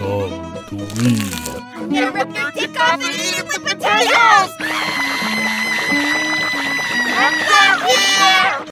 Come to me. I'm gonna rip your dick off and eat it with potato!